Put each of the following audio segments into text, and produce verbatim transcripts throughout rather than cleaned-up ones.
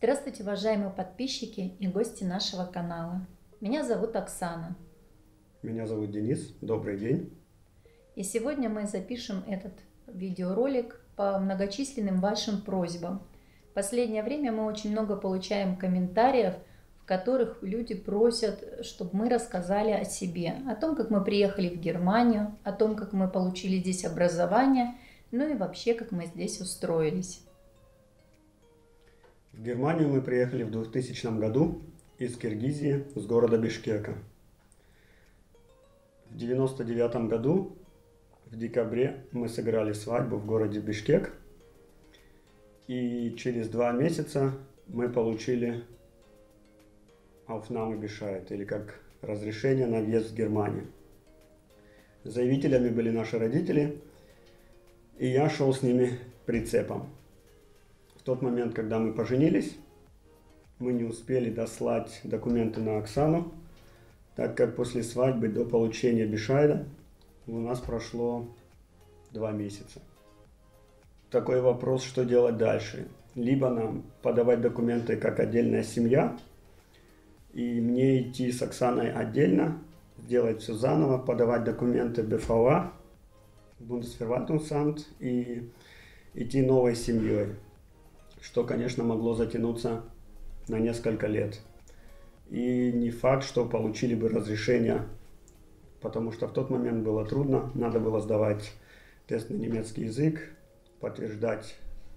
Здравствуйте, уважаемые подписчики и гости нашего канала. Меня зовут Оксана. Меня зовут Денис. Добрый день. И сегодня мы запишем этот видеоролик по многочисленным вашим просьбам. В последнее время мы очень много получаем комментариев, в которых люди просят, чтобы мы рассказали о себе, о том, как мы приехали в Германию, о том, как мы получили здесь образование, ну и вообще, как мы здесь устроились. В Германию мы приехали в двухтысячном году из Киргизии, с города Бишкека. В девяносто девятом году, в декабре, мы сыграли свадьбу в городе Бишкек. И через два месяца мы получили Aufnahmebescheid, или как разрешение на въезд в Германию. Заявителями были наши родители, и я шел с ними прицепом. В тот момент, когда мы поженились, мы не успели дослать документы на Оксану, так как после свадьбы до получения бешайда у нас прошло два месяца. Такой вопрос, что делать дальше. Либо нам подавать документы как отдельная семья, и мне идти с Оксаной отдельно, делать все заново, подавать документы бэ эф а, Bundesverwaltungsamt, и идти новой семьей, что, конечно, могло затянуться на несколько лет. И не факт, что получили бы разрешение, потому что в тот момент было трудно, надо было сдавать тест на немецкий язык, подтверждать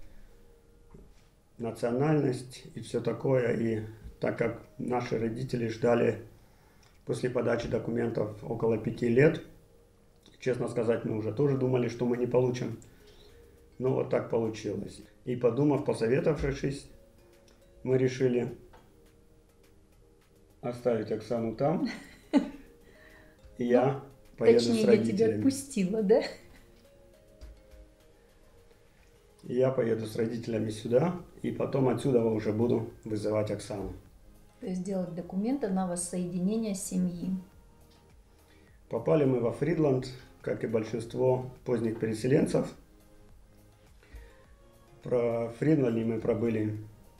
национальность и все такое. И так как наши родители ждали после подачи документов около пяти лет, честно сказать, мы уже тоже думали, что мы не получим. Но вот так получилось. И подумав, посоветовавшись, мы решили оставить Оксану там. И я поеду с родителями. Точнее, я тебя отпустила, да? И я поеду с родителями сюда, и потом отсюда уже буду вызывать Оксану. То есть делать документы на воссоединение семьи. Попали мы во Фридланд, как и большинство поздних переселенцев. Про Фридланде мы пробыли,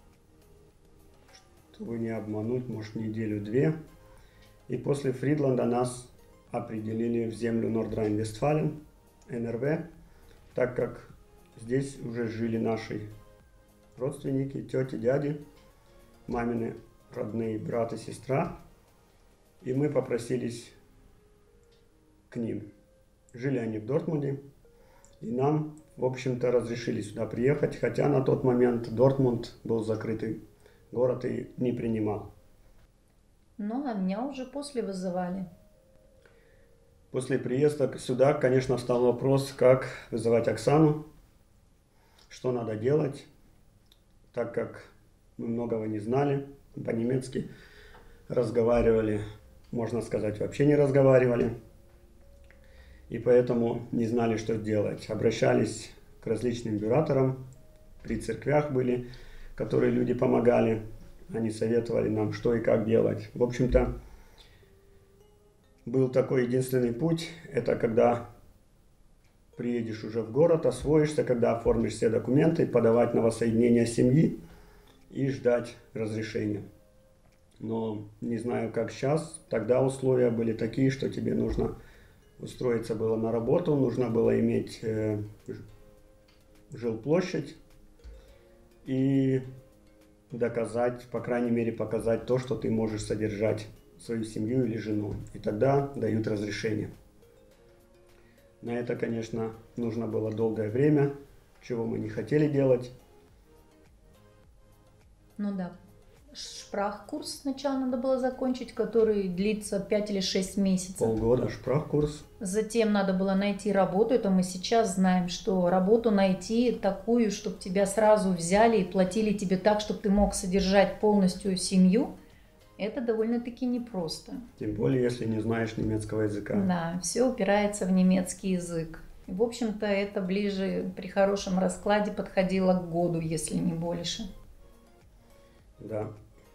чтобы не обмануть, может, неделю-две. И после Фридланда нас определили в землю Нордрайн-Вестфален, эн эр вэ, так как здесь уже жили наши родственники, тети, дяди, мамины родные брат и сестра. И мы попросились к ним. Жили они в Дортмунде, и нам, в общем-то, разрешили сюда приехать, хотя на тот момент Дортмунд был закрытый город и не принимал. Ну, а меня уже после вызывали. После приезда сюда, конечно, встал вопрос, как вызывать Оксану, что надо делать, так как мы многого не знали, по-немецки разговаривали, можно сказать, вообще не разговаривали. И поэтому не знали, что делать. Обращались к различным бюраторам, при церквях были, которые люди помогали. Они советовали нам, что и как делать. В общем-то, был такой единственный путь. Это когда приедешь уже в город, освоишься, когда оформишь все документы, подавать на воссоединение семьи и ждать разрешения. Но не знаю, как сейчас. Тогда условия были такие, что тебе нужно устроиться было на работу, нужно было иметь э, жилплощадь и доказать, по крайней мере, показать то, что ты можешь содержать свою семью или жену. И тогда дают разрешение. На это, конечно, нужно было долгое время, чего мы не хотели делать. Ну да. Шпрахкурс сначала надо было закончить, который длится пять или шесть месяцев. Полгода шпрахкурс. Затем надо было найти работу. Это мы сейчас знаем, что работу найти такую, чтобы тебя сразу взяли и платили тебе так, чтобы ты мог содержать полностью семью, это довольно-таки непросто. Тем более, если не знаешь немецкого языка. Да, все упирается в немецкий язык. И, в общем-то, это ближе при хорошем раскладе подходило к году, если не больше. Да.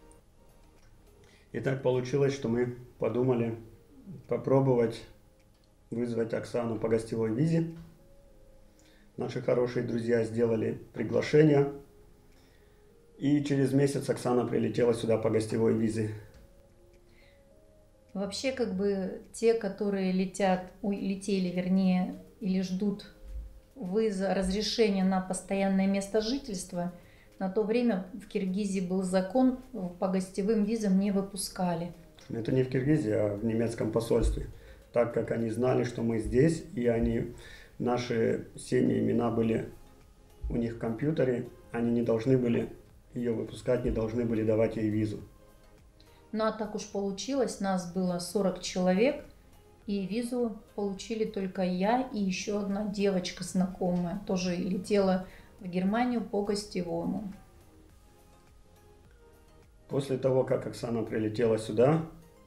И так получилось, что мы подумали попробовать вызвать Оксану по гостевой визе. Наши хорошие друзья сделали приглашение. И через месяц Оксана прилетела сюда по гостевой визе. Вообще, как бы те, которые летят, ой, летели, вернее, или ждут вызова, разрешения на постоянное место жительства, на то время в Киргизии был закон, по гостевым визам не выпускали. Это не в Киргизии, а в немецком посольстве. Так как они знали, что мы здесь, и они, наши семьи, имена были у них в компьютере, они не должны были ее выпускать, не должны были давать ей визу. Ну а так уж получилось, нас было сорок человек, и визу получили только я и еще одна девочка знакомая, тоже летела в Германию по гостевому. После того, как Оксана прилетела сюда,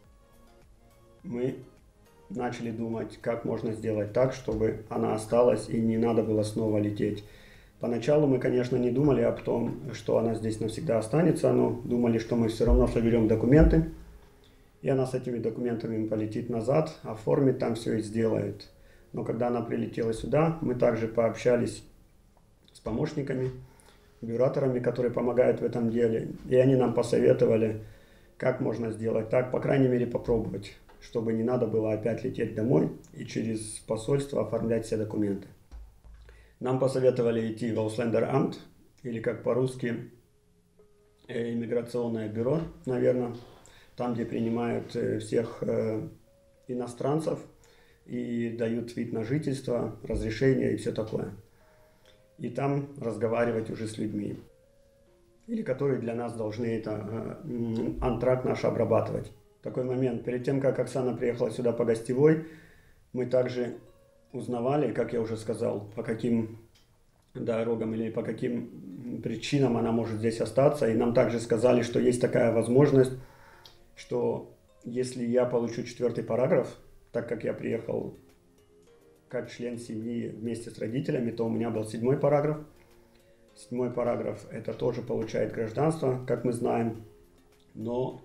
мы начали думать, как можно сделать так, чтобы она осталась и не надо было снова лететь. Поначалу мы, конечно, не думали о том, что она здесь навсегда останется, но думали, что мы все равно соберем документы, и она с этими документами полетит назад, оформит там все и сделает. Но когда она прилетела сюда, мы также пообщались с помощниками, бюраторами, которые помогают в этом деле, и они нам посоветовали, как можно сделать так, по крайней мере попробовать, чтобы не надо было опять лететь домой и через посольство оформлять все документы. Нам посоветовали идти в Ausländeramt, или как по-русски иммиграционное бюро, наверное, там, где принимают всех иностранцев и дают вид на жительство, разрешение и все такое. И там разговаривать уже с людьми, или которые для нас должны это антракт наш обрабатывать. Такой момент. Перед тем, как Оксана приехала сюда по гостевой, мы также узнавали, как я уже сказал, по каким дорогам или по каким причинам она может здесь остаться. И нам также сказали, что есть такая возможность, что если я получу четвертый параграф, так как я приехал как член семьи вместе с родителями, то у меня был седьмой параграф. Седьмой параграф это тоже получает гражданство, как мы знаем, но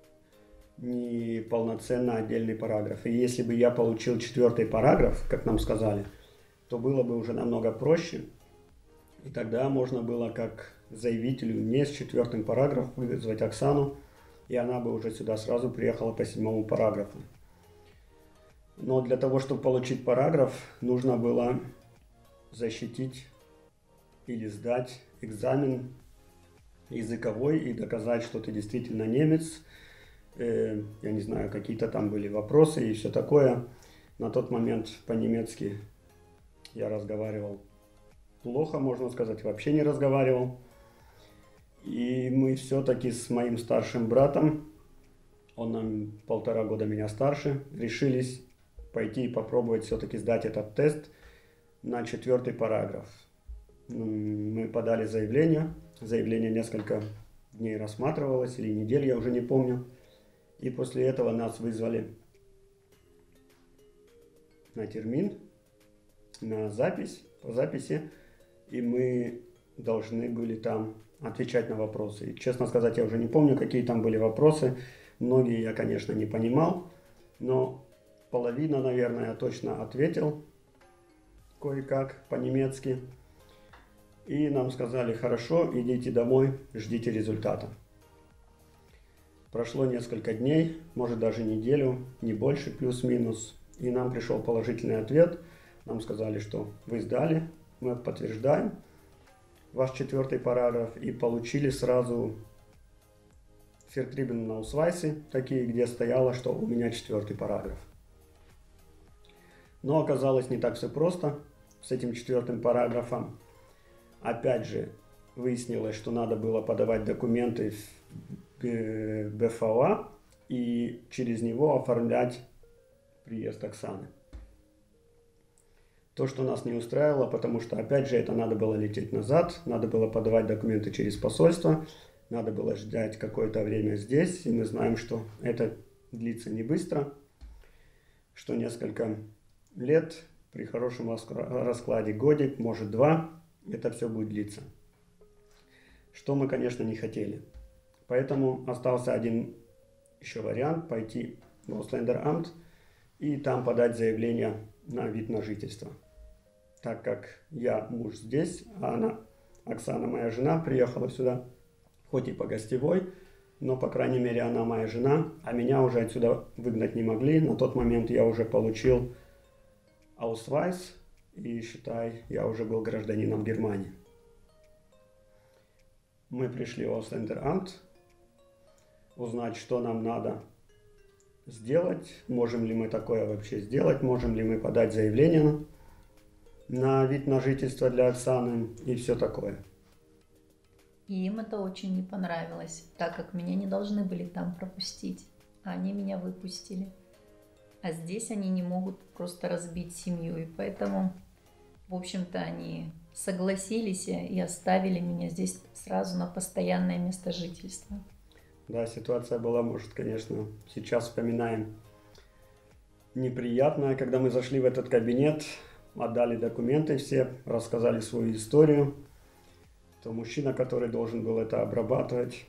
не полноценно отдельный параграф. И если бы я получил четвертый параграф, как нам сказали, то было бы уже намного проще. И тогда можно было как заявителю не с четвертым параграфом вызвать Оксану, и она бы уже сюда сразу приехала по седьмому параграфу. Но для того, чтобы получить параграф, нужно было защитить или сдать экзамен языковой и доказать, что ты действительно немец. Э, я не знаю, какие-то там были вопросы и все такое. На тот момент по-немецки я разговаривал плохо, можно сказать, вообще не разговаривал. И мы все-таки с моим старшим братом, он нам полтора года меня старше, решились пойти и попробовать все-таки сдать этот тест на четвертый параграф. Мы подали заявление, заявление несколько дней рассматривалось, или недель, я уже не помню. И после этого нас вызвали на термин, на запись, по записи, и мы должны были там отвечать на вопросы. И, честно сказать, я уже не помню, какие там были вопросы. Многие я, конечно, не понимал, но половина, наверное, я точно ответил кое-как по-немецки. И нам сказали: хорошо, идите домой, ждите результата. Прошло несколько дней, может даже неделю, не больше, плюс-минус. И нам пришел положительный ответ. Нам сказали, что вы сдали, мы подтверждаем ваш четвертый параграф. И получили сразу фертрибен наусвайсы, такие, где стояло, что у меня четвертый параграф. Но оказалось не так все просто с этим четвертым параграфом. Опять же, выяснилось, что надо было подавать документы в бэ эф а и через него оформлять приезд Оксаны. То, что нас не устраивало, потому что, опять же, это надо было лететь назад, надо было подавать документы через посольство, надо было ждать какое-то время здесь, и мы знаем, что это длится не быстро, что несколько лет, при хорошем раскладе годик, может два, это все будет длиться. Что мы, конечно, не хотели. Поэтому остался один еще вариант: пойти в Ausländeramt и там подать заявление на вид на жительство. Так как я муж здесь, а она, Оксана, моя жена, приехала сюда хоть и по гостевой, но, по крайней мере, она моя жена, а меня уже отсюда выгнать не могли. На тот момент я уже получил Ausweis, и, считай, я уже был гражданином Германии. Мы пришли в Ausländeramt узнать, что нам надо сделать, можем ли мы такое вообще сделать, можем ли мы подать заявление на, на вид на жительство для Оксаны и все такое. И им это очень не понравилось, так как меня не должны были там пропустить, а они меня выпустили. А здесь они не могут просто разбить семью, и поэтому, в общем-то, они согласились и оставили меня здесь сразу на постоянное место жительства. Да, ситуация была, может, конечно, сейчас вспоминаем, неприятная. Когда мы зашли в этот кабинет, отдали документы все, рассказали свою историю, то мужчина, который должен был это обрабатывать,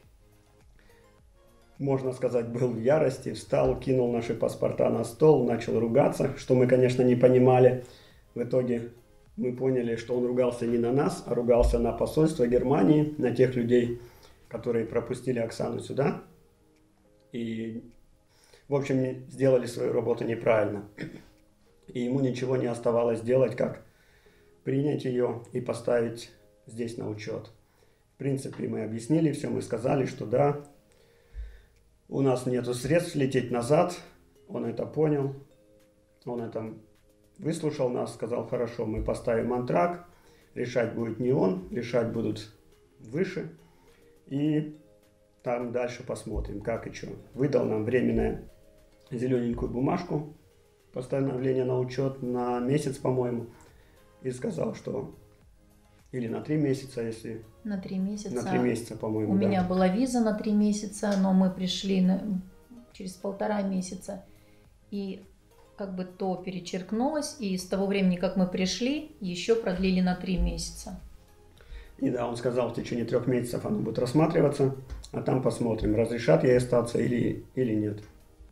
можно сказать, был в ярости, встал, кинул наши паспорта на стол, начал ругаться, что мы, конечно, не понимали. В итоге мы поняли, что он ругался не на нас, а ругался на посольство Германии, на тех людей, которые пропустили Оксану сюда. И, в общем, сделали свою работу неправильно. И ему ничего не оставалось делать, как принять ее и поставить здесь на учет. В принципе, мы объяснили все, мы сказали, что да, у нас нет средств лететь назад. Он это понял, он это выслушал нас, сказал: хорошо, мы поставим антраг, решать будет не он, решать будут выше. И там дальше посмотрим, как и что. Выдал нам временную зелененькую бумажку, постановление на учет на месяц, по-моему, и сказал, что или на три месяца, если... На три месяца. На три месяца, по-моему, У да. меня была виза на три месяца, но мы пришли на... через полтора месяца. И как бы то перечеркнулось, и с того времени, как мы пришли, еще продлили на три месяца. И да, он сказал, в течение трех месяцев оно будет рассматриваться, а там посмотрим, разрешат ей остаться или, или нет.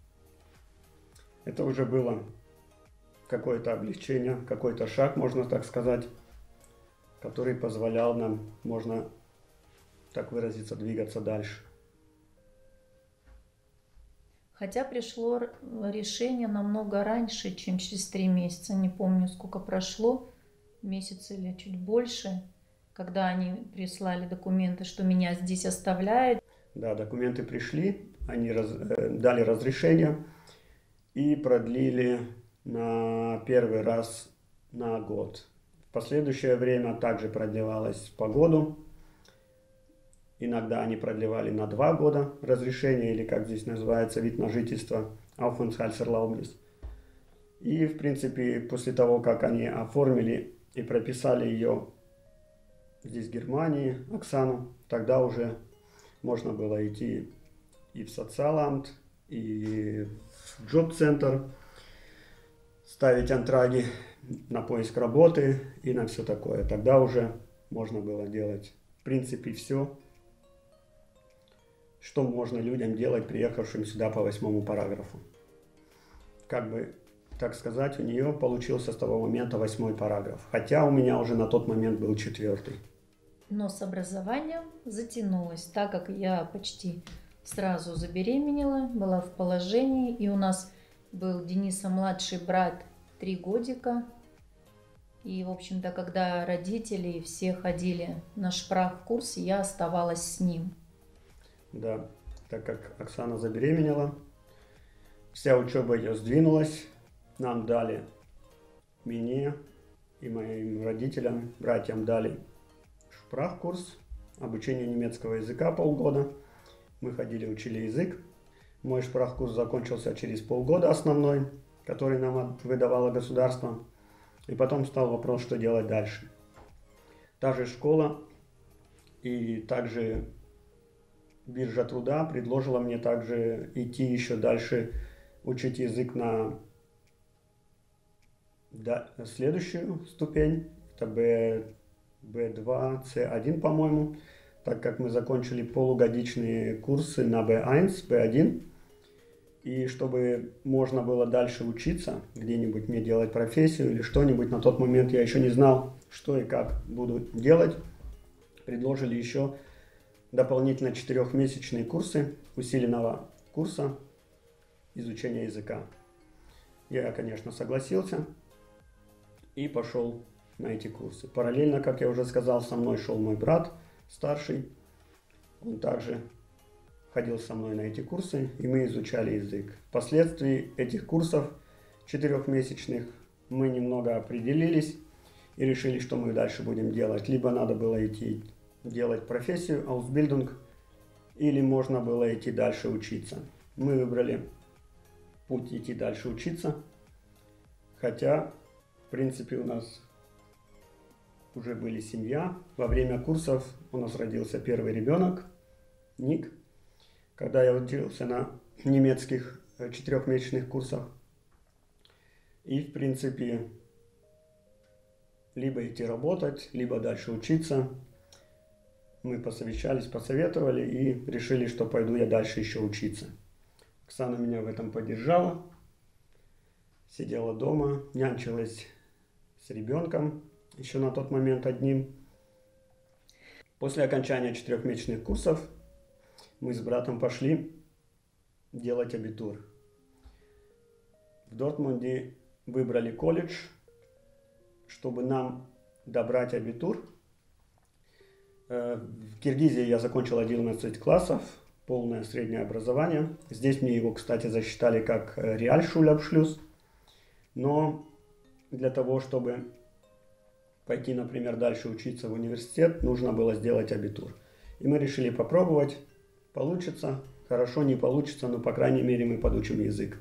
Это уже было какое-то облегчение, какой-то шаг, можно так сказать, который позволял нам, можно так выразиться, двигаться дальше. Хотя пришло решение намного раньше, чем через три месяца. Не помню, сколько прошло, месяц или чуть больше, когда они прислали документы, что меня здесь оставляют. Да, документы пришли, они раз, э, дали разрешение и продлили на первый раз на год. В последующее время также продлевалось по году. Иногда они продлевали на два года разрешение, или как здесь называется, вид на жительство, Aufenthaltserlaubnis. И, в принципе, после того, как они оформили и прописали ее здесь, в Германии, Оксану, тогда уже можно было идти и в социаламт, и в джоб-центр, ставить антраги на поиск работы и на все такое. Тогда уже можно было делать, в принципе, все, что можно людям делать, приехавшим сюда по восьмому параграфу. Как бы, так сказать, у нее получился с того момента восьмой параграф, хотя у меня уже на тот момент был четвертый. Но с образованием затянулось, так как я почти сразу забеременела, была в положении, и у нас был Дениса младший брат три годика. И, в общем-то, когда родители все ходили на шпрах-курс, я оставалась с ним. Да, так как Оксана забеременела, вся учеба ее сдвинулась, нам дали, мне и моим родителям, братьям дали шпрах-курс, обучение немецкого языка полгода. Мы ходили, учили язык. Мой шпрах-курс закончился через полгода основной, который нам выдавало государство. И потом стал вопрос, что делать дальше. Та же школа и также биржа труда предложила мне также идти еще дальше, учить язык на следующую ступень. Это бэ два, цэ один, по-моему, так как мы закончили полугодичные курсы на бэ один, бэ один. И чтобы можно было дальше учиться, где-нибудь мне делать профессию или что-нибудь, на тот момент я еще не знал, что и как буду делать. Предложили еще дополнительно четырехмесячные курсы усиленного курса изучения языка. Я, конечно, согласился и пошел на эти курсы. Параллельно, как я уже сказал, со мной шел мой брат старший. Он также ходил со мной на эти курсы, и мы изучали язык. Впоследствии этих курсов четырехмесячных мы немного определились и решили, что мы дальше будем делать. Либо надо было идти делать профессию, Ausbildung, или можно было идти дальше учиться. Мы выбрали путь идти дальше учиться, хотя, в принципе, у нас уже были семья. Во время курсов у нас родился первый ребенок, Ник. Когда я учился на немецких четырехмесячных курсах. И, в принципе, либо идти работать, либо дальше учиться. Мы посовещались, посоветовали и решили, что пойду я дальше еще учиться. Оксана меня в этом поддержала. Сидела дома, нянчилась с ребенком, еще на тот момент одним. После окончания четырехмесячных курсов мы с братом пошли делать абитур. В Дортмунде выбрали колледж, чтобы нам добрать абитур. В Киргизии я закончил одиннадцать классов, полное среднее образование. Здесь мне его, кстати, засчитали как Realschulabschluss. Но для того, чтобы пойти, например, дальше учиться в университет, нужно было сделать абитур. И мы решили попробовать. Получится, хорошо, не получится, но, по крайней мере, мы подучим язык.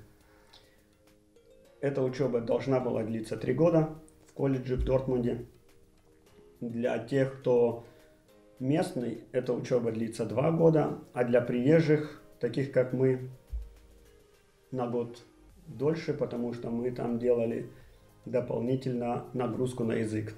Эта учеба должна была длиться три года в колледже в Дортмунде. Для тех, кто местный, эта учеба длится два года, а для приезжих, таких как мы, на год дольше, потому что мы там делали дополнительно нагрузку на язык.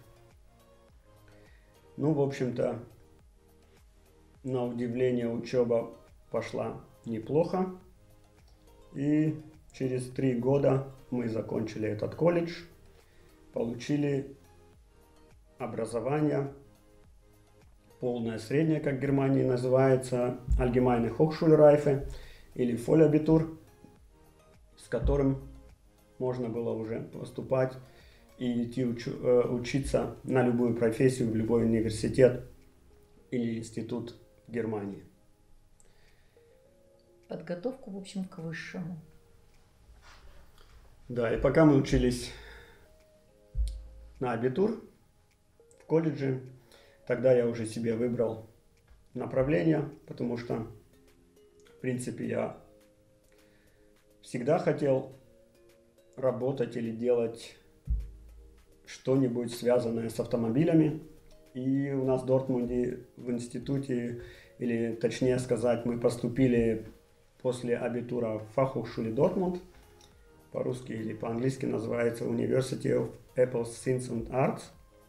Ну, в общем-то, на удивление, учеба пошла неплохо. И через три года мы закончили этот колледж, получили образование, полное среднее, как в Германии называется, Allgemeine Hochschulreife или Vollabitur, с которым можно было уже поступать и идти учу, э, учиться на любую профессию в любой университет или институт в Германии. Подготовку, в общем, к высшему. Да, и пока мы учились на абитур в колледже, тогда я уже себе выбрал направление, потому что, в принципе, я всегда хотел работать или делать что-нибудь связанное с автомобилями. И у нас в Дортмунде в институте, или точнее сказать, мы поступили после абитура в Fachhochschule Dortmund, по-русски или по-английски называется University of Apples, Science and Arts,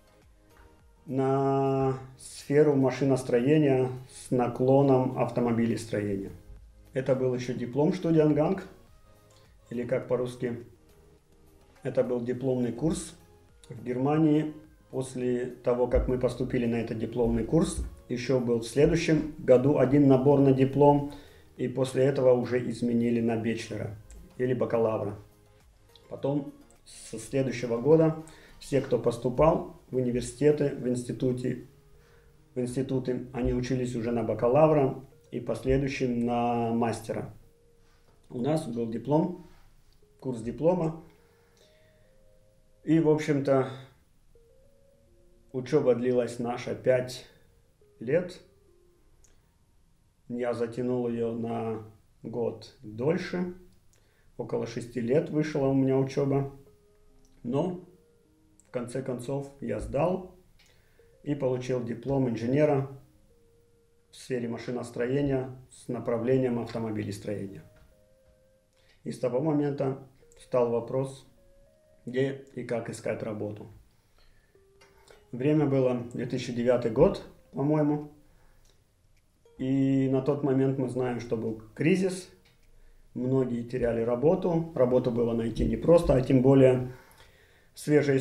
на сферу машиностроения с наклоном автомобилестроения. Это был еще диплом Studiengang, или как по-русски, это был дипломный курс в Германии. После того, как мы поступили на этот дипломный курс, еще был в следующем году один набор на диплом, и после этого уже изменили на бachelора или бакалавра. Потом со следующего года все, кто поступал в университеты, в институте, в институты, они учились уже на бакалавра и последующим на мастера. У нас был диплом, курс диплома. И, в общем-то, учеба длилась наша пять лет. Я затянул ее на год дольше. Около шести лет вышла у меня учеба. Но, в конце концов, я сдал и получил диплом инженера в сфере машиностроения с направлением автомобилестроения. И с того момента встал вопрос, где и как искать работу. Время было две тысячи девятый год, по-моему. И на тот момент мы знаем, что был кризис. Многие теряли работу. Работу было найти непросто, а тем более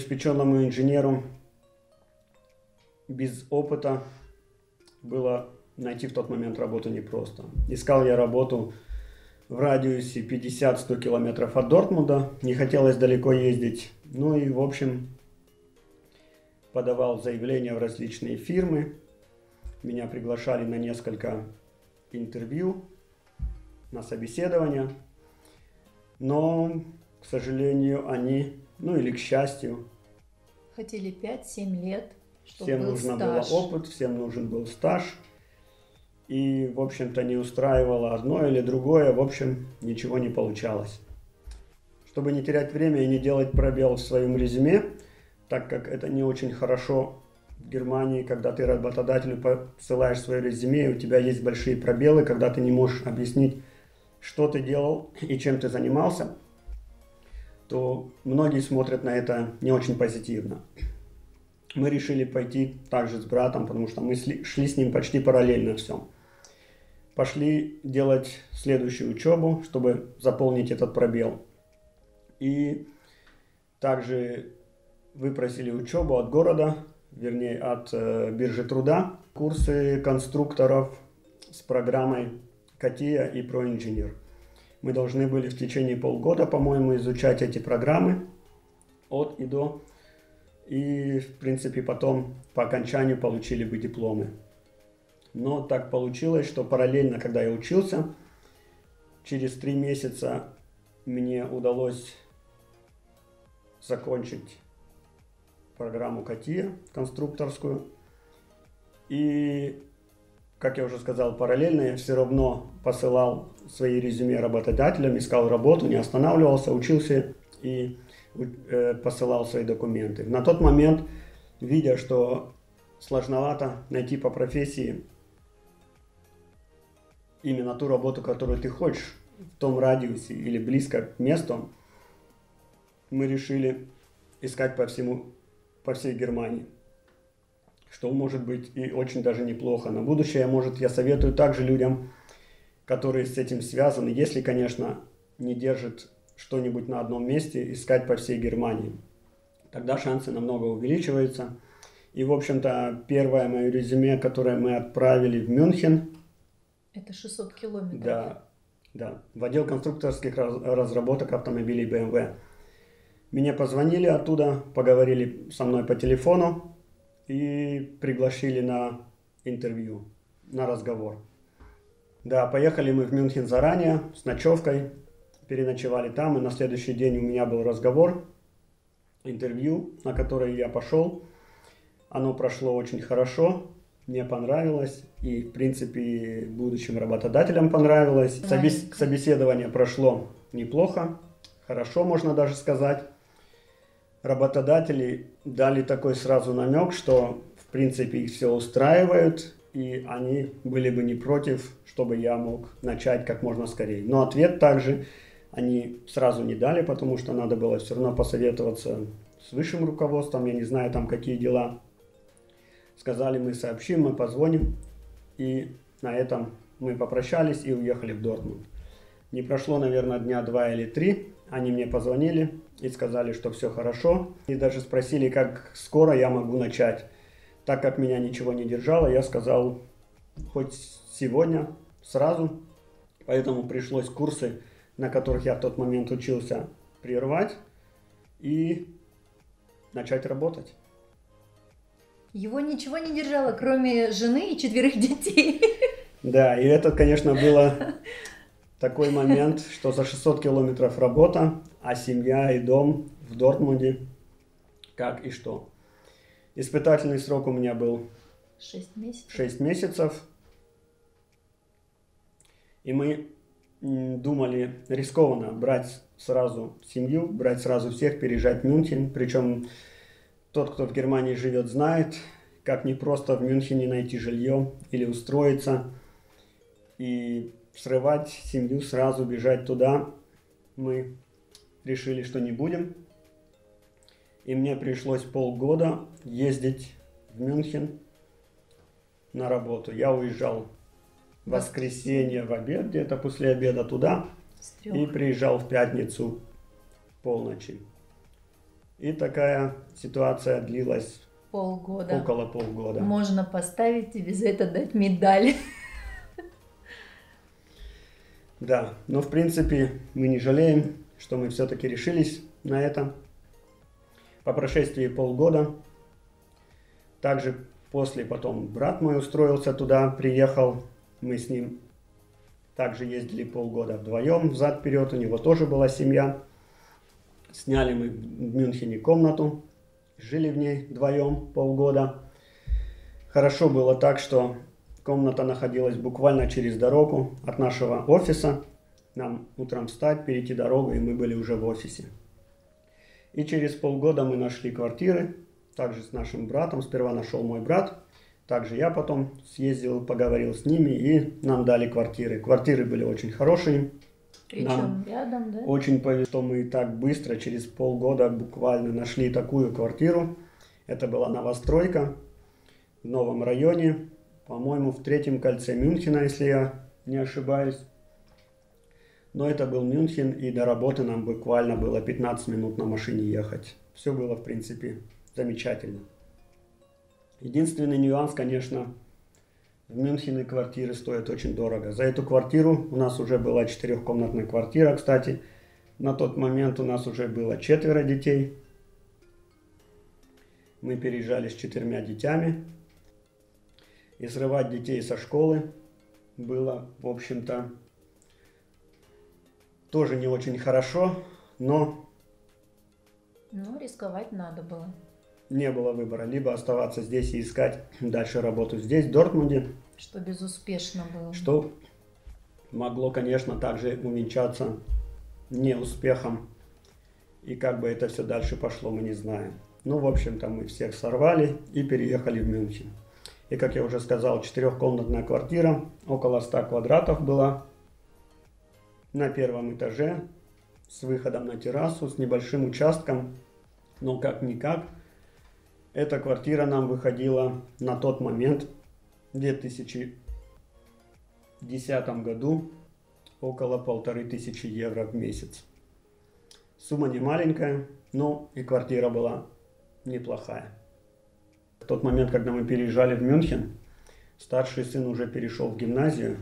свежеиспеченному инженеру без опыта было найти в тот момент работу непросто. Искал я работу в радиусе пятьдесят-сто километров от Дортмунда, не хотелось далеко ездить. Ну и, в общем, подавал заявления в различные фирмы. Меня приглашали на несколько интервью, на собеседования. Но, к сожалению, они, ну или к счастью, хотели пять-семь лет, чтобы всем был нужно стаж. было опыт, всем нужен был стаж. И, в общем-то, не устраивало одно или другое. В общем, ничего не получалось. Чтобы не терять время и не делать пробел в своем резюме, так как это не очень хорошо в Германии, когда ты работодателю посылаешь свое резюме, и у тебя есть большие пробелы, когда ты не можешь объяснить, что ты делал и чем ты занимался, то многие смотрят на это не очень позитивно. Мы решили пойти также с братом, потому что мы шли с ним почти параллельно всем. Пошли делать следующую учебу, чтобы заполнить этот пробел. И также выпросили учебу от города, вернее от э, биржи труда, курсы конструкторов с программой CATIA и ProEngineer. Мы должны были в течение полгода, по-моему, изучать эти программы от и до. И, в принципе, потом по окончанию получили бы дипломы. Но так получилось, что параллельно, когда я учился, через три месяца мне удалось закончить программу CATIA конструкторскую. И, как я уже сказал, параллельно я все равно посылал свои резюме работодателям, искал работу, не останавливался, учился и э, посылал свои документы. На тот момент, видя, что сложновато найти по профессии именно ту работу, которую ты хочешь, в том радиусе или близко к месту, мы решили искать по всему, по всей Германии, что может быть и очень даже неплохо. На будущее, может, я советую также людям, которые с этим связаны, если, конечно, не держит что-нибудь на одном месте, искать по всей Германии. Тогда шансы намного увеличиваются. И, в общем-то, первое мое резюме, которое мы отправили в Мюнхен. Это шестьсот километров. Да, да, в отдел конструкторских разработок автомобилей бэ эм вэ. Меня позвонили оттуда, поговорили со мной по телефону и пригласили на интервью, на разговор. Да, поехали мы в Мюнхен заранее, с ночевкой, переночевали там, и на следующий день у меня был разговор, интервью, на которое я пошел. Оно прошло очень хорошо, мне понравилось, и, в принципе, будущим работодателям понравилось. Собес... Собеседование прошло неплохо, хорошо, можно даже сказать. Работодатели дали такой сразу намек, что, в принципе, их все устраивает, и они были бы не против, чтобы я мог начать как можно скорее. Но ответ также они сразу не дали, потому что надо было все равно посоветоваться с высшим руководством, я не знаю там какие дела. Сказали, мы сообщим, мы позвоним, и на этом мы попрощались и уехали в Дортмунд. Не прошло, наверное, дня два или три, они мне позвонили и сказали, что все хорошо, и даже спросили, как скоро я могу начать. Так как меня ничего не держало, я сказал, хоть сегодня, сразу, поэтому пришлось курсы, на которых я в тот момент учился, прервать и начать работать. Его ничего не держало, кроме жены и четверых детей. Да, и это, конечно, было такой момент, что за шестьсот километров работа, а семья и дом в Дортмунде, как и что. Испытательный срок у меня был шесть месяцев. шесть месяцев. И мы думали рискованно брать сразу семью, брать сразу всех, переезжать в Мюнхен. Причем тот, кто в Германии живет, знает, как непросто в Мюнхене найти жилье или устроиться. И срывать семью, сразу бежать туда мы решили, что не будем. И мне пришлось полгода ездить в Мюнхен на работу. Я уезжал в воскресенье в обед, где-то после обеда туда, и приезжал в пятницу полночи. И такая ситуация длилась Полгода. Около полгода. Можно поставить и за это дать медаль. Да, но в принципе мы не жалеем, что мы все-таки решились на это. По прошествии полгода, также после потом брат мой устроился туда, приехал, мы с ним также ездили полгода вдвоем, взад-вперед, у него тоже была семья. Сняли мы в Мюнхене комнату, жили в ней вдвоем полгода. Хорошо было так, что комната находилась буквально через дорогу от нашего офиса. Нам утром встать, перейти дорогу, и мы были уже в офисе. И через полгода мы нашли квартиры, также с нашим братом. Сперва нашел мой брат, также я потом съездил, поговорил с ними, и нам дали квартиры. Квартиры были очень хорошие. Причем Нам рядом, да? очень повезло, что мы так быстро, через полгода буквально нашли такую квартиру. Это была новостройка в новом районе, по-моему, в третьем кольце Мюнхена, если я не ошибаюсь. Но это был Мюнхен, и до работы нам буквально было пятнадцать минут на машине ехать. Все было, в принципе, замечательно. Единственный нюанс, конечно, в Мюнхене квартиры стоят очень дорого. За эту квартиру у нас уже была четырехкомнатная квартира, кстати. На тот момент у нас уже было четверо детей. Мы переезжали с четырьмя детьми. И срывать детей со школы было, в общем-то, тоже не очень хорошо, но... Ну, рисковать надо было. Не было выбора. Либо оставаться здесь и искать дальше работу здесь, в Дортмунде. Что безуспешно было. Что могло, конечно, также увенчаться неуспехом. И как бы это все дальше пошло, мы не знаем. Ну, в общем-то, мы всех сорвали и переехали в Мюнхен. И, как я уже сказал, четырехкомнатная квартира, около ста квадратов была на первом этаже, с выходом на террасу, с небольшим участком. Но как-никак, эта квартира нам выходила на тот момент, в две тысячи десятом году, около полторы тысячи евро в месяц. Сумма не маленькая, но и квартира была неплохая. В тот момент, когда мы переезжали в Мюнхен, старший сын уже перешел в гимназию,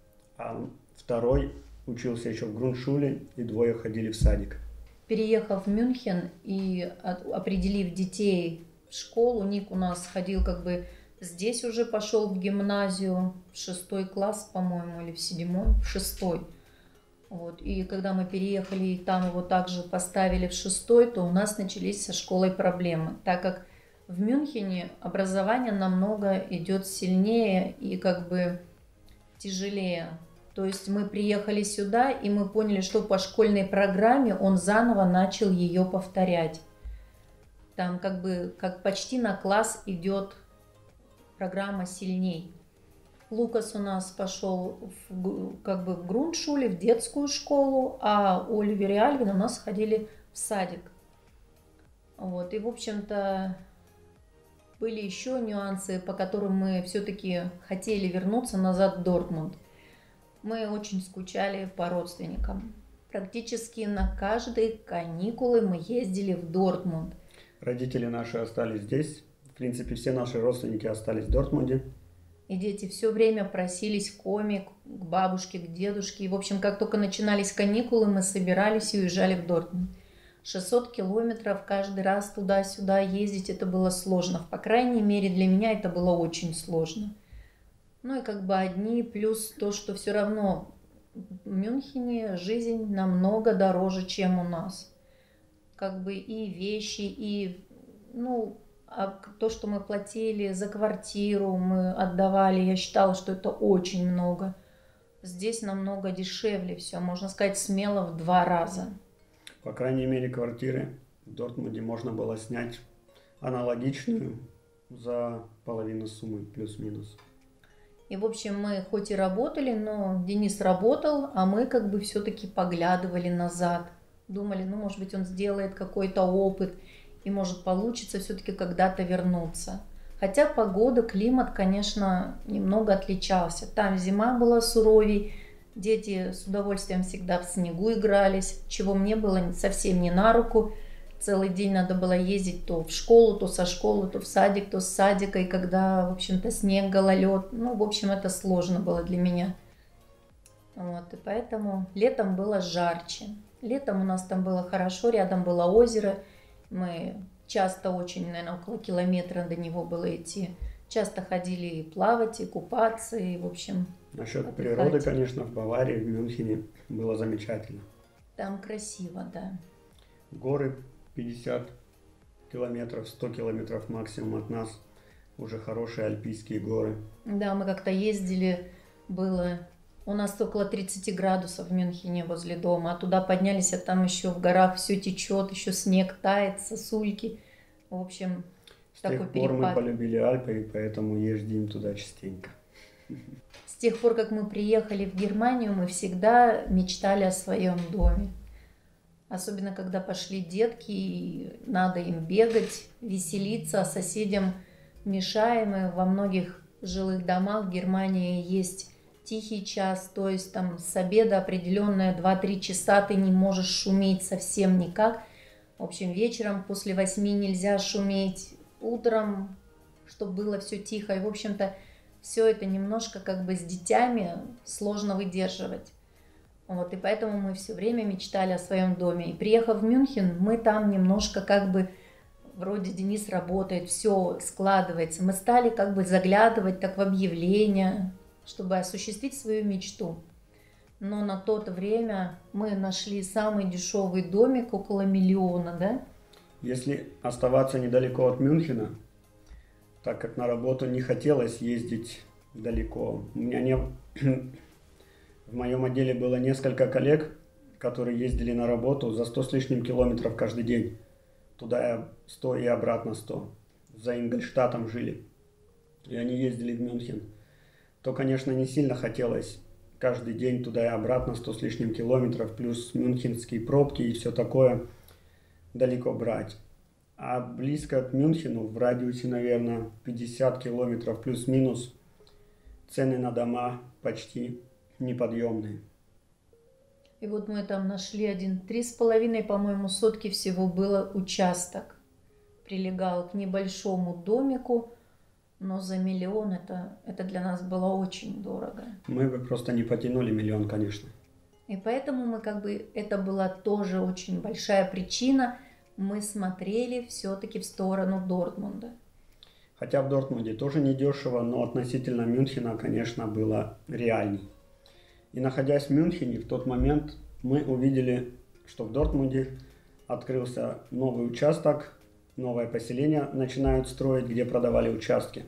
а второй учился еще в Грундшуле, и двое ходили в садик. Переехав в Мюнхен и определив детей в школу, Ник у нас ходил как бы здесь уже пошел в гимназию, в шестой класс, по-моему, или в седьмой, в шестой. Вот. И когда мы переехали и там его также поставили в шестой, то у нас начались со школой проблемы, так как в Мюнхене образование намного идет сильнее и как бы тяжелее. То есть мы приехали сюда, и мы поняли, что по школьной программе он заново начал ее повторять. Там как бы как почти на класс идет программа сильней. Лукас у нас пошел в, как бы в Грундшуле, в детскую школу, а Оливер и Альвин у нас ходили в садик. Вот. И, в общем-то, были еще нюансы, по которым мы все-таки хотели вернуться назад в Дортмунд. Мы очень скучали по родственникам. Практически на каждые каникулы мы ездили в Дортмунд. Родители наши остались здесь. В принципе, все наши родственники остались в Дортмунде. И дети все время просились к Коме, к бабушке, к дедушке. И, в общем, как только начинались каникулы, мы собирались и уезжали в Дортмунд. шестьсот километров каждый раз туда-сюда ездить, это было сложно. По крайней мере, для меня это было очень сложно. Ну и как бы одни, плюс то, что все равно в Мюнхене жизнь намного дороже, чем у нас. Как бы и вещи, и ну, а то, что мы платили за квартиру, мы отдавали, я считала, что это очень много. Здесь намного дешевле все, можно сказать, смело в два раза. По крайней мере, квартиры в Дортмунде можно было снять аналогичную за половину суммы, плюс-минус. И, в общем, мы хоть и работали, но Денис работал, а мы как бы все-таки поглядывали назад. Думали, ну, может быть, он сделает какой-то опыт, и, может, получится все-таки когда-то вернуться. Хотя погода, климат, конечно, немного отличался. Там зима была суровей, дети с удовольствием всегда в снегу игрались, чего мне было совсем не на руку. целый день надо было ездить то в школу, то со школы, то в садик, то с садика, и когда, в общем-то, снег, гололед, ну, в общем, это сложно было для меня. Вот, и поэтому летом было жарче. Летом у нас там было хорошо, рядом было озеро, мы часто очень, наверное, около километра до него было идти. Часто ходили и плавать, и купаться, и, в общем, Насчет отдыхать. природы, конечно, в Баварии, в Мюнхене было замечательно. Там красиво, да. Горы пятьдесят километров, сто километров максимум от нас. Уже хорошие альпийские горы. Да, мы как-то ездили, было... У нас около тридцати градусов в Мюнхене возле дома, а туда поднялись, а там еще в горах все течет, еще снег тает, сосульки. В общем, С такой тех пор перепад. мы полюбили Альпы, и поэтому ездим туда частенько. С тех пор, как мы приехали в Германию, мы всегда мечтали о своем доме. Особенно, когда пошли детки, и надо им бегать, веселиться, а соседям мешаем. И во многих жилых домах в Германии есть тихий час, то есть там с обеда определенное два-три часа ты не можешь шуметь совсем никак. В общем, вечером после восьми нельзя шуметь, утром, чтобы было все тихо. И, в общем-то, все это немножко как бы с детьми сложно выдерживать. Вот, и поэтому мы все время мечтали о своем доме. И приехав в Мюнхен, мы там немножко как бы, вроде Денис работает, все складывается. Мы стали как бы заглядывать так в объявления, чтобы осуществить свою мечту. Но на то время мы нашли самый дешевый домик, около миллиона, да? Если оставаться недалеко от Мюнхена, так как на работу не хотелось ездить далеко. У меня не... В моем отделе было несколько коллег, которые ездили на работу за сто с лишним километров каждый день. Туда сто и обратно сто. За Ингольштатом жили. И они ездили в Мюнхен. То, конечно, не сильно хотелось каждый день туда и обратно сто с лишним километров, плюс мюнхенские пробки и все такое далеко брать. А близко к Мюнхену, в радиусе, наверное, пятьдесят километров плюс-минус, цены на дома почти неподъемные. И вот мы там нашли один, три с половиной, по-моему, сотки всего было участок. Прилегал к небольшому домику, но за миллион это, это для нас было очень дорого. Мы бы просто не потянули миллион, конечно. И поэтому мы как бы, это была тоже очень большая причина, мы смотрели все-таки в сторону Дортмунда. Хотя в Дортмунде тоже недешево, но относительно Мюнхена, конечно, было реальней. И находясь в Мюнхене, в тот момент мы увидели, что в Дортмунде открылся новый участок, новое поселение начинают строить, где продавали участки.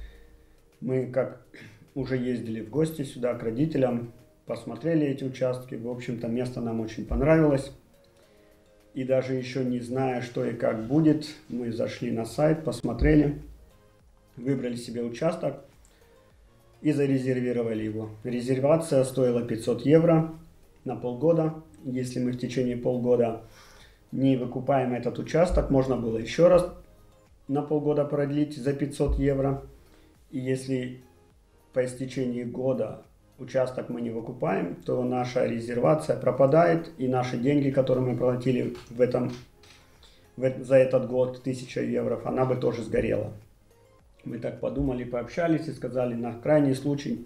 Мы как уже ездили в гости сюда к родителям, посмотрели эти участки. В общем-то, место нам очень понравилось. И даже еще не зная, что и как будет, мы зашли на сайт, посмотрели, выбрали себе участок и зарезервировали его. Резервация стоила пятьсот евро на полгода. Если мы в течение полгода не выкупаем этот участок, можно было еще раз на полгода продлить за пятьсот евро. И если по истечении года участок мы не выкупаем, то наша резервация пропадает, и наши деньги, которые мы платили в этом, в, за этот год, тысяча евро, она бы тоже сгорела. Мы так подумали, пообщались и сказали, на крайний случай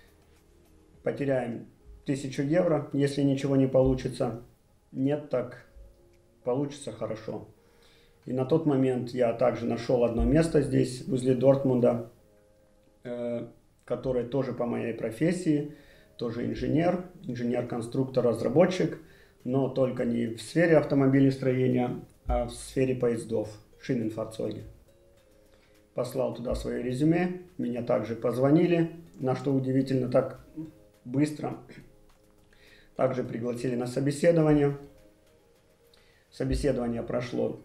потеряем тысячу евро, если ничего не получится. Нет, так получится хорошо. И на тот момент я также нашел одно место здесь, возле Дортмунда, э, которое тоже по моей профессии, тоже инженер, инженер-конструктор-разработчик, но только не в сфере автомобилестроения, а в сфере поездов, Schienenfahrzeuge. Послал туда свое резюме, меня также позвонили, на что удивительно так быстро. Также пригласили на собеседование. Собеседование прошло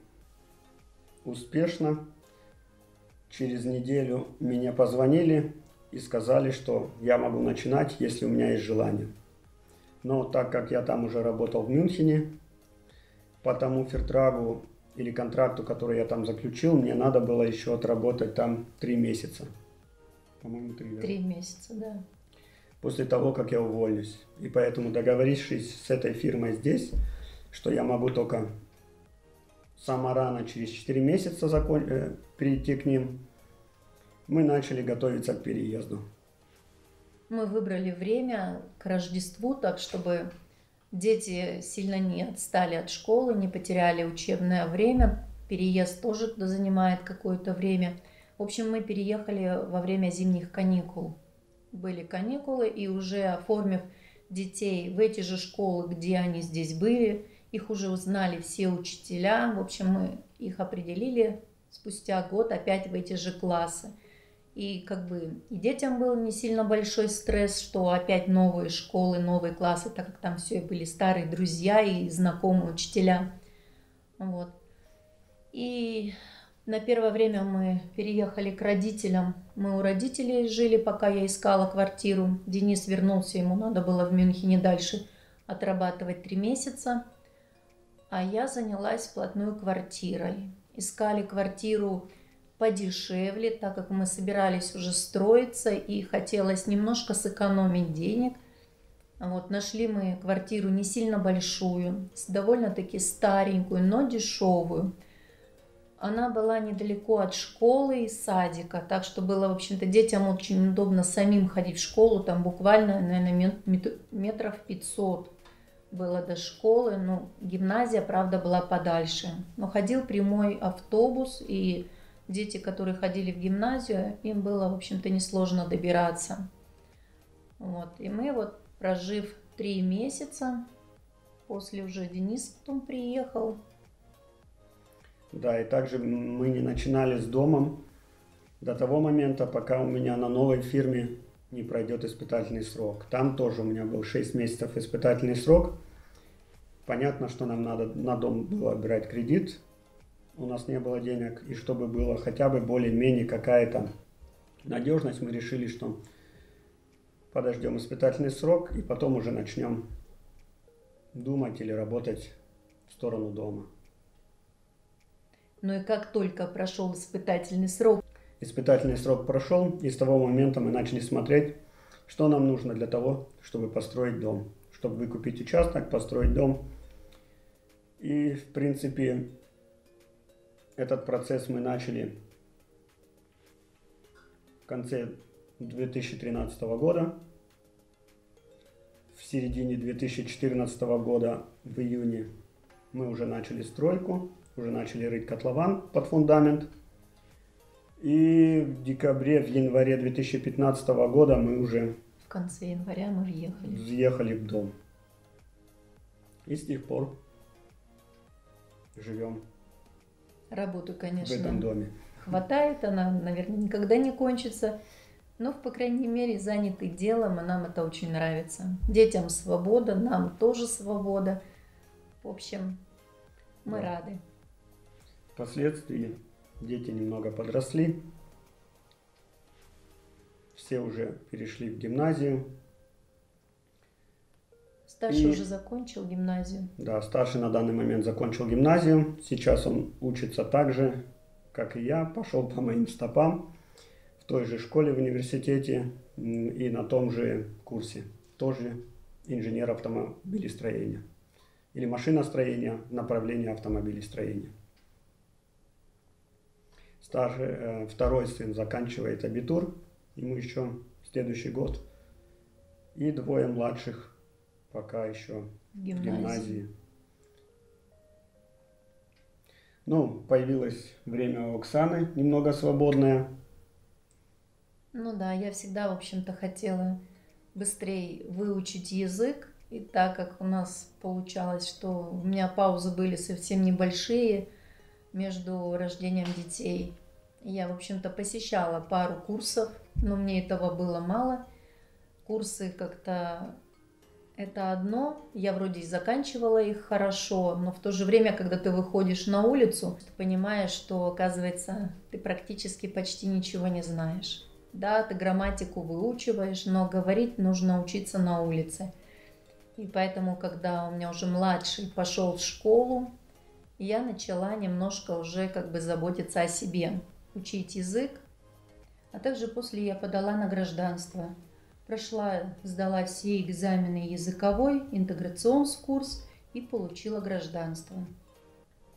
успешно. Через неделю меня позвонили и сказали, что я могу начинать, если у меня есть желание. Но так как я там уже работал в Мюнхене, по тому фертрагу или контракту, который я там заключил, мне надо было еще отработать там три месяца. По-моему, три, да? Три месяца, да. После того, как я уволюсь. И поэтому, договорившись с этой фирмой здесь, что я могу только самое рано, через четыре месяца закон... э, перейти к ним, мы начали готовиться к переезду. Мы выбрали время к Рождеству, так чтобы дети сильно не отстали от школы, не потеряли учебное время. Переезд тоже занимает какое-то время. В общем, мы переехали во время зимних каникул. Были каникулы, и уже оформив детей в эти же школы, где они здесь были, их уже узнали все учителя. В общем, мы их определили спустя год опять в эти же классы. И как бы и детям был не сильно большой стресс, что опять новые школы, новые классы, так как там все были старые друзья и знакомые учителя. Вот. И на первое время мы переехали к родителям. Мы у родителей жили, пока я искала квартиру. Денис вернулся, ему надо было в Мюнхене дальше отрабатывать три месяца. А я занялась вплотную квартирой. Искали квартиру подешевле, так как мы собирались уже строиться и хотелось немножко сэкономить денег. Вот, нашли мы квартиру не сильно большую, довольно-таки старенькую, но дешевую. Она была недалеко от школы и садика, так что было, в общем-то, детям очень удобно самим ходить в школу, там буквально, наверное, метров пятьсот было до школы, ну, гимназия, правда, была подальше. Но ходил прямой автобус, и дети, которые ходили в гимназию, им было, в общем-то, несложно добираться. Вот. И мы вот, прожив три месяца, после уже Денис потом приехал. Да, и также мы не начинали с домом до того момента, пока у меня на новой фирме не пройдет испытательный срок. Там тоже у меня был шесть месяцев испытательный срок. Понятно, что нам надо на дом было брать кредит. У нас не было денег, и чтобы было хотя бы более-менее какая-то надежность, мы решили, что подождем испытательный срок и потом уже начнем думать или работать в сторону дома. Ну и как только прошел испытательный срок? Испытательный срок прошел, и с того момента мы начали смотреть, что нам нужно для того, чтобы построить дом. Чтобы выкупить участок, построить дом. И, в принципе, этот процесс мы начали в конце две тысячи тринадцатого года. В середине две тысячи четырнадцатого года, в июне, мы уже начали стройку, уже начали рыть котлован под фундамент. И в декабре, в январе две тысячи пятнадцатого года мы уже... В конце января мы въехали. Въехали в дом. И с тех пор живем. Работу, конечно, в этом доме. Хватает, она, наверное, никогда не кончится. Но, по крайней мере, заняты делом, и нам это очень нравится. Детям свобода, нам тоже свобода. В общем, мы да. рады. Впоследствии дети немного подросли. Все уже перешли в гимназию. Старший и... уже закончил гимназию. Да, старший на данный момент закончил гимназию. Сейчас он учится так же, как и я. Пошел по моим стопам. В той же школе в университете и на том же курсе. Тоже инженер автомобилестроения. Или машиностроения, направление автомобилестроения. Старший, э, второй сын заканчивает абитур. Ему еще следующий год. И двое младших пока еще в гимназии. гимназии. Ну, появилось время у Оксаны, немного свободное. Ну да, я всегда, в общем-то, хотела быстрее выучить язык. И так как у нас получалось, что у меня паузы были совсем небольшие между рождением детей, я, в общем-то, посещала пару курсов, но мне этого было мало. Курсы как-то это одно, я вроде и заканчивала их хорошо, но в то же время, когда ты выходишь на улицу, ты понимаешь, что, оказывается, ты практически почти ничего не знаешь. Да, ты грамматику выучиваешь, но говорить нужно учиться на улице. И поэтому, когда у меня уже младший пошел в школу, я начала немножко уже как бы заботиться о себе, учить язык. А также после я подала на гражданство. Прошла, сдала все экзамены языковой, интеграционный курс и получила гражданство.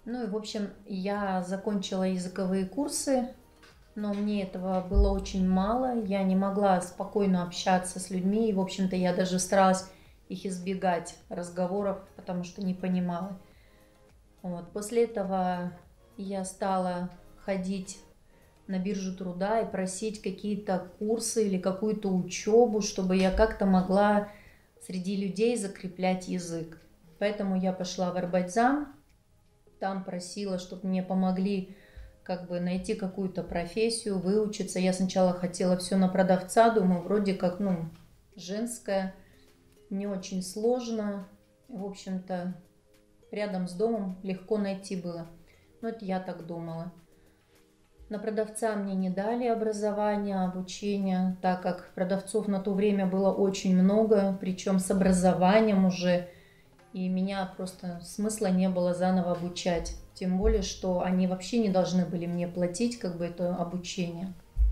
Ну и, в общем, я закончила языковые курсы, но мне этого было очень мало. Я не могла спокойно общаться с людьми, и, в общем-то, я даже старалась их избегать разговоров, потому что не понимала. Вот. После этого я стала ходить на биржу труда и просить какие-то курсы или какую-то учебу, чтобы я как-то могла среди людей закреплять язык. Поэтому я пошла в Азербайджан, там просила, чтобы мне помогли как бы найти какую-то профессию, выучиться. Я сначала хотела все на продавца, думаю, вроде как, ну, женское, не очень сложно. В общем-то, рядом с домом легко найти было. Ну, это я так думала. На продавца мне не дали образование, обучение, так как продавцов на то время было очень много, причем с образованием уже, и меня просто смысла не было заново обучать. Тем более, что они вообще не должны были мне платить как бы это обучение.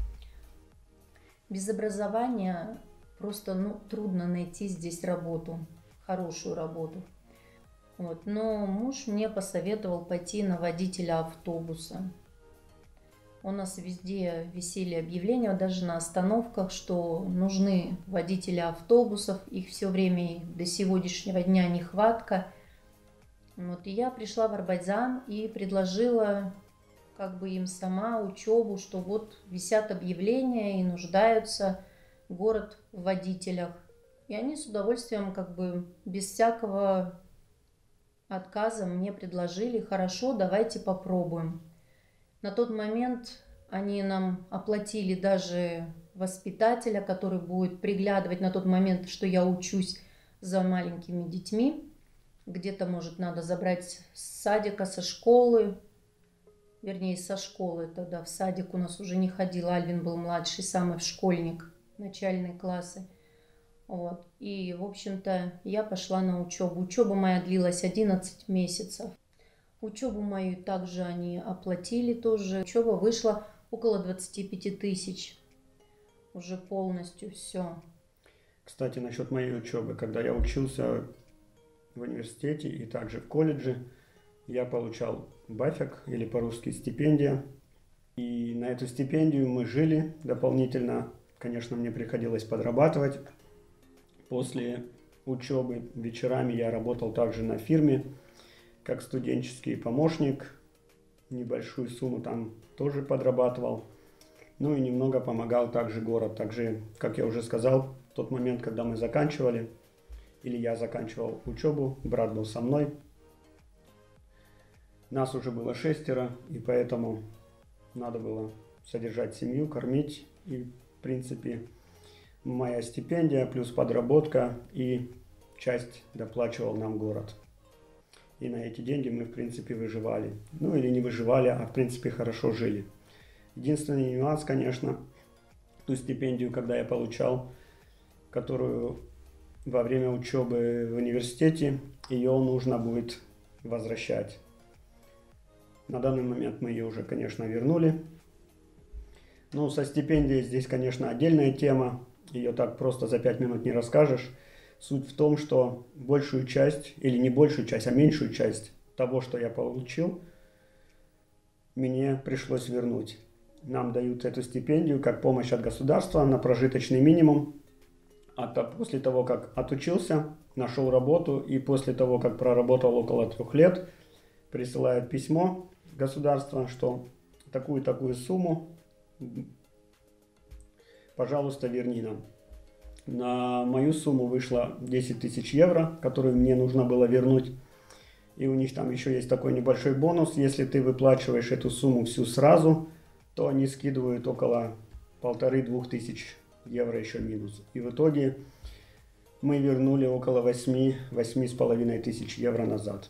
Без образования просто ну, трудно найти здесь работу, хорошую работу. Вот. Но муж мне посоветовал пойти на водителя автобуса. У нас везде висели объявления, даже на остановках, что нужны водители автобусов. Их все время до сегодняшнего дня нехватка. Вот, и я пришла в Азербайджан и предложила как бы им сама учебу, что вот висят объявления и нуждаются город в водителях. И они с удовольствием как бы без всякого отказа мне предложили: хорошо, давайте попробуем. На тот момент они нам оплатили даже воспитателя, который будет приглядывать на тот момент, что я учусь, за маленькими детьми. Где-то, может, надо забрать с садика, со школы. Вернее, со школы тогда в садик у нас уже не ходил. Альвин был младший, самый школьник, начальные классы. Вот. И, в общем-то, я пошла на учебу. Учеба моя длилась одиннадцать месяцев. Учебу мою также они оплатили тоже. Учеба вышла около двадцати пяти тысяч. Уже полностью все. Кстати, насчет моей учебы. Когда я учился в университете и также в колледже, я получал бафик, или по-русски стипендия. И на эту стипендию мы жили дополнительно. Конечно, мне приходилось подрабатывать. После учебы вечерами я работал также на фирме, как студенческий помощник, небольшую сумму там тоже подрабатывал, ну и немного помогал также город. Также, как я уже сказал, в тот момент, когда мы заканчивали, или я заканчивал учебу, брат был со мной, нас уже было шестеро, и поэтому надо было содержать семью, кормить, и в принципе моя стипендия плюс подработка и часть доплачивал нам город. И на эти деньги мы, в принципе, выживали. Ну, или не выживали, а, в принципе, хорошо жили. Единственный нюанс, конечно, ту стипендию, когда я получал, которую во время учебы в университете, ее нужно будет возвращать. На данный момент мы ее уже, конечно, вернули. Ну, со стипендией здесь, конечно, отдельная тема. Ее так просто за пять минут не расскажешь. Суть в том, что большую часть, или не большую часть, а меньшую часть того, что я получил, мне пришлось вернуть. Нам дают эту стипендию как помощь от государства на прожиточный минимум. А то, после того, как отучился, нашел работу, и после того, как проработал около трех лет, присылают письмо государства, что такую-такую сумму, пожалуйста, верни нам. На мою сумму вышло десять тысяч евро, которую мне нужно было вернуть. И у них там еще есть такой небольшой бонус. Если ты выплачиваешь эту сумму всю сразу, то они скидывают около полторы-двух тысяч евро еще минус. И в итоге мы вернули около восьми-восьми с половиной тысяч евро назад.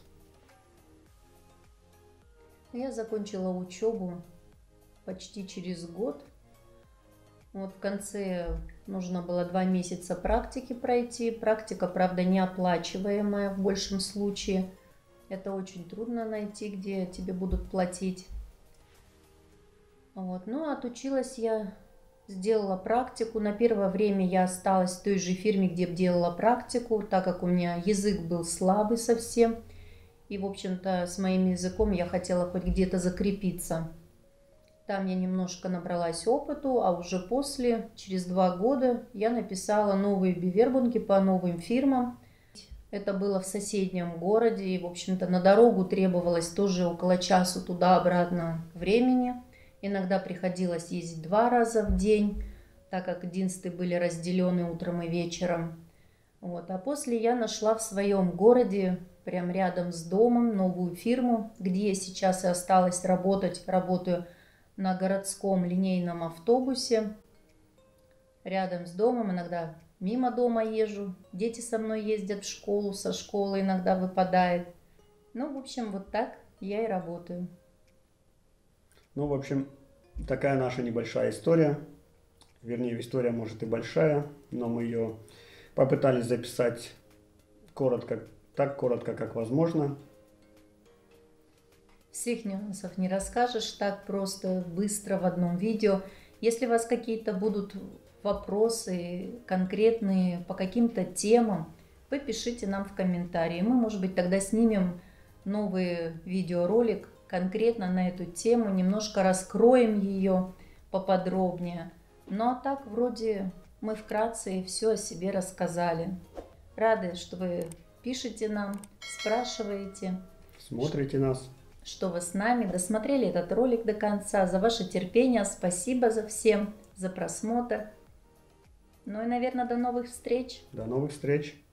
Я закончила учебу почти через год. Вот в конце нужно было два месяца практики пройти. Практика, правда, неоплачиваемая в большем случае. Это очень трудно найти, где тебе будут платить. Вот. Ну, отучилась я, сделала практику. На первое время я осталась в той же фирме, где делала практику, так как у меня язык был слабый совсем. И, в общем-то, с моим языком я хотела хоть где-то закрепиться. Там я немножко набралась опыту, а уже после, через два года, я написала новые бивербунги по новым фирмам. Это было в соседнем городе, и, в общем-то, на дорогу требовалось тоже около часу туда-обратно времени. Иногда приходилось ездить два раза в день, так как динсты были разделены утром и вечером. Вот. А после я нашла в своем городе, прям рядом с домом, новую фирму, где я сейчас и осталась работать. Работаю на городском линейном автобусе, рядом с домом, иногда мимо дома езжу, дети со мной ездят в школу, со школы иногда выпадает. Ну, в общем, вот так я и работаю. Ну, в общем, такая наша небольшая история. Вернее, история может и большая, но мы ее попытались записать коротко, так коротко, как возможно. Всех нюансов не расскажешь так просто, быстро в одном видео. Если у вас какие-то будут вопросы конкретные по каким-то темам, вы пишите нам в комментарии. Мы, может быть, тогда снимем новый видеоролик конкретно на эту тему, немножко раскроем ее поподробнее. Ну а так, вроде мы вкратце все о себе рассказали. Рады, что вы пишете нам, спрашиваете. Смотрите нас. Что вы с нами, досмотрели этот ролик до конца, за ваше терпение, спасибо за всем, за просмотр. Ну и, наверное, до новых встреч. До новых встреч.